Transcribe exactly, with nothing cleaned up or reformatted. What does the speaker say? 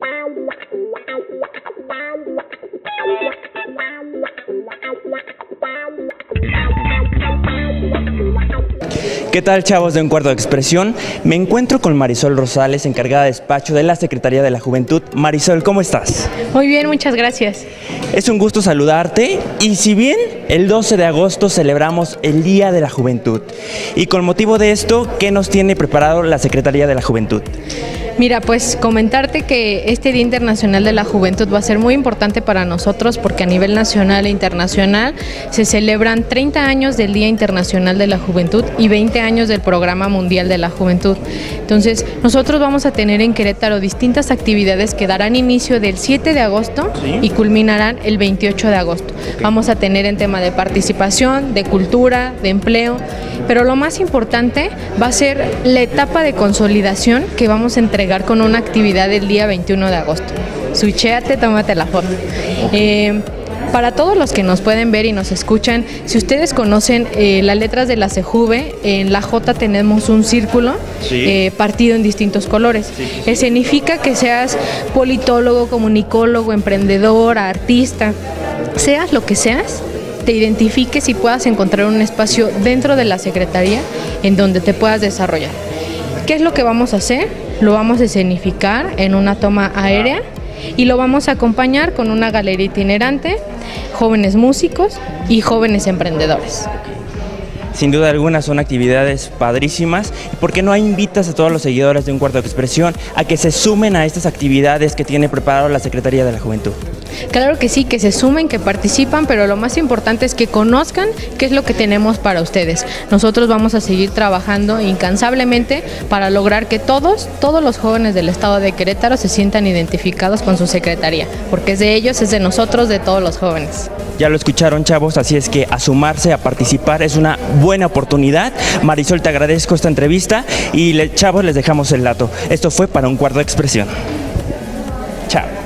¿Qué tal, chavos de Un Cuarto de Expresión? Me encuentro con Marisol Rosales, encargada de despacho de la Secretaría de la Juventud. Marisol, ¿cómo estás? Muy bien, muchas gracias. Es un gusto saludarte, y si bien el doce de agosto celebramos el Día de la Juventud, y con motivo de esto, ¿qué nos tiene preparado la Secretaría de la Juventud? Mira, pues comentarte que este Día Internacional de la Juventud va a ser muy importante para nosotros porque a nivel nacional e internacional se celebran treinta años del Día Internacional de la Juventud y veinte años del Programa Mundial de la Juventud. Entonces, nosotros vamos a tener en Querétaro distintas actividades que darán inicio del siete de agosto ¿Sí? y culminarán el veintiocho de agosto. Okay. Vamos a tener en tema de participación, de cultura, de empleo, pero lo más importante va a ser la etapa de consolidación que vamos a entregar con una actividad el día veintiuno de agosto. Switchéate, tómate la foto. Eh, para todos los que nos pueden ver y nos escuchan, si ustedes conocen eh, las letras de la CEJUVE, en la J tenemos un círculo sí. eh, partido en distintos colores. Sí, sí, sí. Eh, significa que seas politólogo, comunicólogo, emprendedor, artista, seas lo que seas, te identifiques y puedas encontrar un espacio dentro de la Secretaría en donde te puedas desarrollar. ¿Qué es lo que vamos a hacer? Lo vamos a escenificar en una toma aérea y lo vamos a acompañar con una galería itinerante, jóvenes músicos y jóvenes emprendedores. Sin duda alguna son actividades padrísimas. ¿Por qué no invitas a todos los seguidores de Un Cuarto de Expresión a que se sumen a estas actividades que tiene preparado la Secretaría de la Juventud? Claro que sí, que se sumen, que participan, pero lo más importante es que conozcan qué es lo que tenemos para ustedes. Nosotros vamos a seguir trabajando incansablemente para lograr que todos, todos los jóvenes del estado de Querétaro se sientan identificados con su secretaría, porque es de ellos, es de nosotros, de todos los jóvenes. Ya lo escucharon, chavos, así es que a sumarse, a participar es una buena oportunidad. Marisol, te agradezco esta entrevista y, chavos, les dejamos el dato. Esto fue para Un Cuarto de Expresión. Chao.